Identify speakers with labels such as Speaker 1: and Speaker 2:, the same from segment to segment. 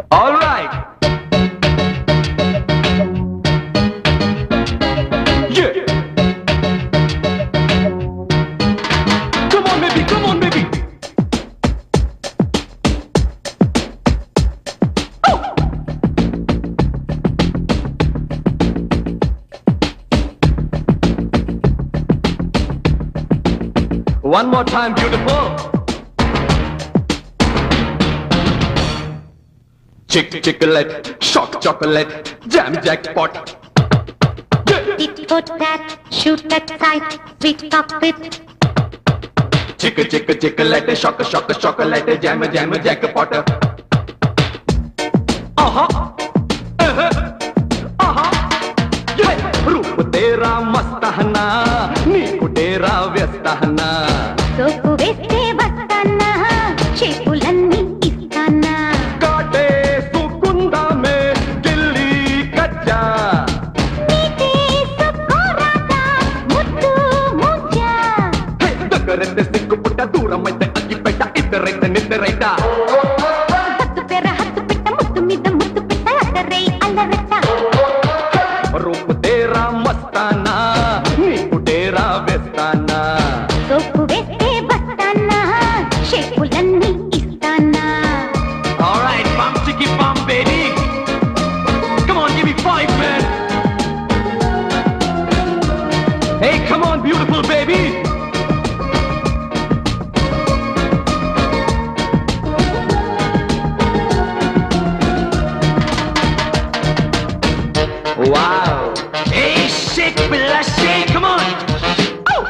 Speaker 1: All right. Yeah. Come on, baby. Come on, baby. Oh. One more time, beautiful. Chocolate, shock chocolate, jam jackpot.
Speaker 2: Tit for tat, shoot at sight, sweet cockpit.
Speaker 1: Chocolate, shock chocolate, jam jackpot. रूप तेरा मस्त हना, नीकु तेरा व्यस्त हना.
Speaker 2: सोपु वेस्ते बस्ताना, शेपुलन्नी इस्ताना.
Speaker 1: काटे सुकुंदा में गिल्ली कच्चा.
Speaker 2: नीते सुकोराता, मुत्तु मुज्जा.
Speaker 1: దగ్గరైతే సిగ్గుపుట్ట దూరమైతే అగ్గిపెట్ట ఇద్దరైతే నిద్రైట.
Speaker 2: హత్తు పెర హత్తు పెట్ట ముత్తు మీద ముత్తు పెట్ట అదరై అల్లరెట్ట.
Speaker 1: रूप तेरा मस्ताना, नीकु तेरा व्यस्ताना.
Speaker 2: सोपु वेस्ते बस्ताना, शेपुलन्नी इस्ताना.
Speaker 1: All right, bum chicky bum baby. Come on, give me 5 man. Hey, come on, beautiful baby. Wow. Hey, shake, Bella, shake, come on. Oh.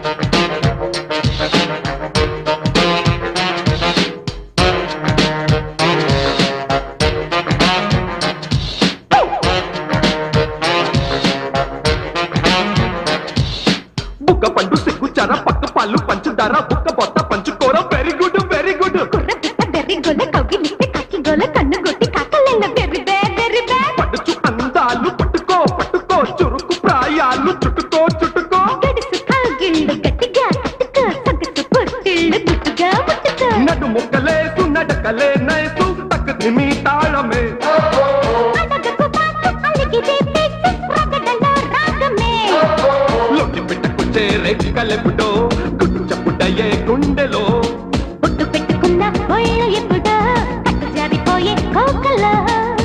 Speaker 1: బుక్క పండు సిగ్గుచార పక్క పాలు పంచుదార బుక్క బొత్త పంచుకోర వెరీ గుడ్ వెరీ గుడ్.
Speaker 2: కుర్ర పిట్ట బెర్రి గొల్ల కవ్వి నిస్తే కాకి గొల్ల కన్ను గొట్టి కాకలెల్ల బెర్రి బే బెర్రి బే.
Speaker 1: పడుచు అందాలు పట్టుకో పట్టుకో చురుకు ప్రాయాలు చుట్టుకో చుట్టుకో.
Speaker 2: గడుసు కాగిళ్ళు గట్టిగా కట్టుకో సొగసు పొట్టిళ్ళు గుట్టుగా ముట్టుకో.
Speaker 1: నడు ముక్కలేసు నడకలే నైసు తక్కుదిమి తాళమే.
Speaker 2: అడగకు పాకు అలిగిదే పెట్టు రగడలో రాగమే.
Speaker 1: లొట్టి పిట్టకు చేరే కలెపుడో గుట్టు చప్పుడయ్యే గుండెలో.
Speaker 2: బొట్టు పెట్టుకున్న ఒళ్ళు ఎప్పుడో కట్టు జారిపోయే కోకలో.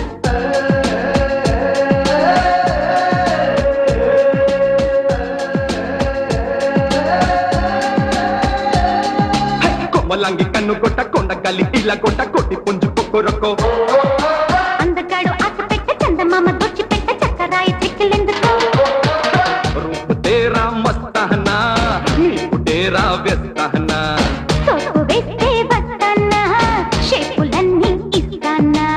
Speaker 1: కొమ్మలంగి కన్ను కొట్ట కొండ గలి ఇలా కొట్ట కొట్టి పుంజు కొక్కరొక్కో.
Speaker 2: అందగాడు ఆశ పెట్ట చందమామ దొచ్చి పెట్ట చక్కరాయి చిక్కులెందుకో.
Speaker 1: రూప్ తేరా మస్తహనా, నీకు తేరా వ్యస్తహనా.
Speaker 2: సోపు వేస్తే బస్తానా, షేపులన్నీ ఇస్తానా.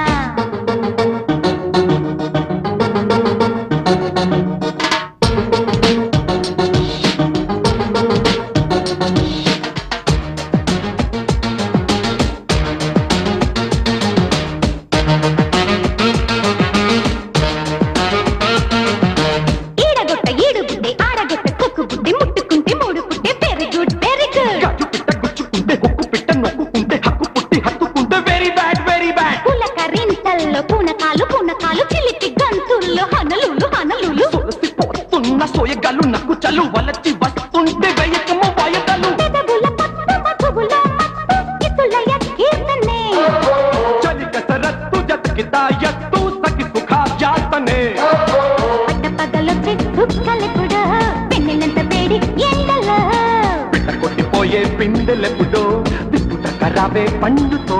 Speaker 2: ఈడగొట్ట ఈడు బుడ్డి ఆడగొట్ట కొక్కు బుడ్డి ముట్టుకుంటే మూడు పుట్టే వెరీ గుడ్ వెరీ గుడ్.
Speaker 1: గాజు పిట్ట గుచ్చుకుంటే హుక్కు పిట్ట నొక్కుంటే హక్కు పుట్టి హత్తుకుంటే వెరీ బ్యాడ్ వెరీ బ్యాడ్.
Speaker 2: పులకరింతల్లో పూనకాలు చిలిపి గంతుల్లో హనలులు హనలులు.
Speaker 1: సొలసిపోతున్న సోయగాలు నాకు చలు వలచి వస్తుంటే వేయకము వాయగాలు.
Speaker 2: పెదవుల పట్టు మధువుల మత్తు ఇతులయ కీర్తనే.
Speaker 1: చలి కసరత్తు జతకితా ఎత్తు సఖి సుఖ జాతనే.
Speaker 2: పట్ట పగలొచ్చే చుక్కలెప్పుడో పెన్నెలంత వేడి ఎండలో.
Speaker 1: పిట్ట కొట్టిపోయే పిందెలెప్పుడో విప్పుట కరావే పండుతో.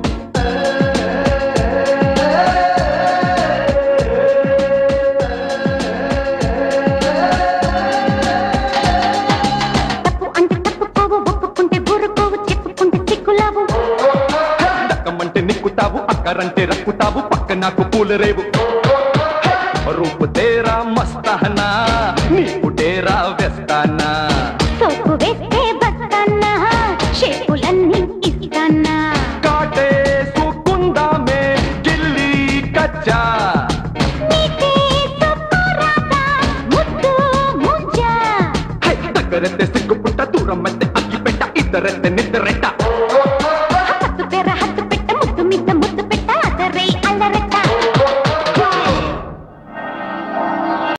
Speaker 2: తప్పు అంటే తప్పుకోవు ఒప్పుకుంటే బుర్రుకోవు చెప్పుకుంటే సిగ్గులావు.
Speaker 1: దక్కమంటే నిక్కుతావు అక్కరంటే రక్కుతావు పక్క నాకు పూలరేవు. రూప్ తేరా మస్తహనా, నీకు తేరా వ్యస్తానా.
Speaker 2: సోపు వేస్తే బస్తానా, షేపులన్నీ ఇస్తానా.
Speaker 1: కాటే సుకుందా మే గిల్లి కచ్చా.
Speaker 2: నీతే సుకోరాతా, ముత్తు ముజ్జా.
Speaker 1: దగ్గరైతే సిగ్గుపుట్ట దూరం అయితే అగ్గిపెట్ట ఇద్దరైతే నిద్ర